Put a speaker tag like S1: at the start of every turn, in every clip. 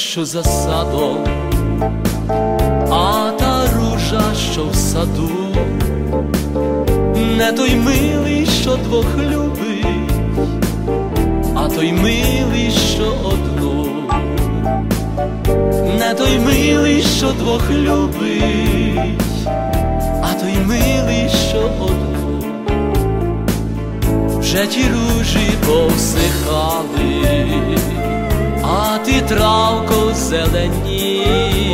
S1: що за садом, а та ружа, що в саду, не той милий, що двох любить, а той милий, що одну, не той милий, що двох любить, а той милий, що одну. Вже ті ружі повсихали, а ти, травко, зелені.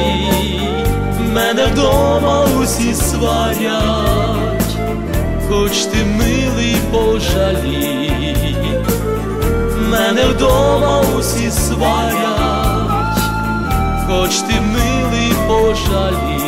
S1: Мене вдома усі сварять, хоч ти, милий, пожалій. Мене вдома усі сварять, хоч ти, милий, пожалій.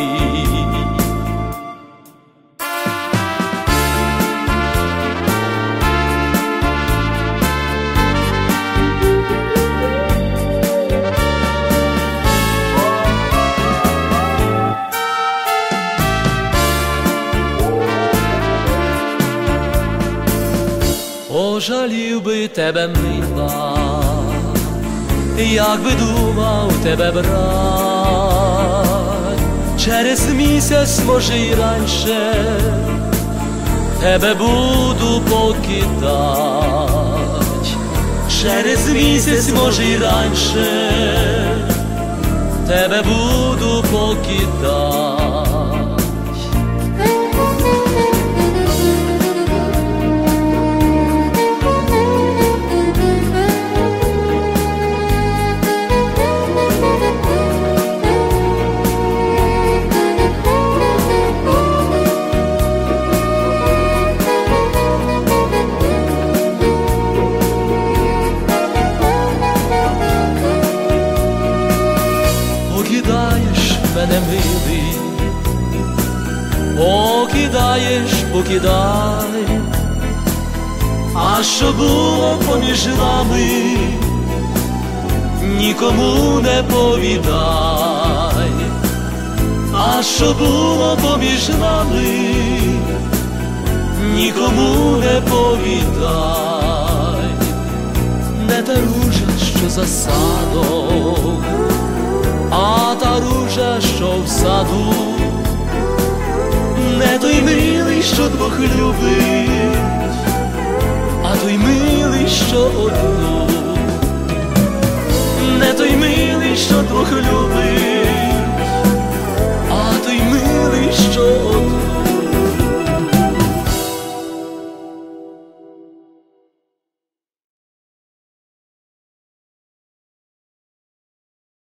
S1: Пожалів би тебе, мила, якби думав тебе брать. Через місяць, може, й раніше, тебе буду покидать. Через місяць, може, й раніше, тебе буду покидать. Покидаєш мене, милий, покидаєш, покидай, а що було поміж нами, нікому не повідай. А що було поміж нами, нікому не повідай. Не та ружа, що за садом, а та ружа, що в саду, не той милий, що двох любить, а той милий, що одну, не той милий, що двох любить,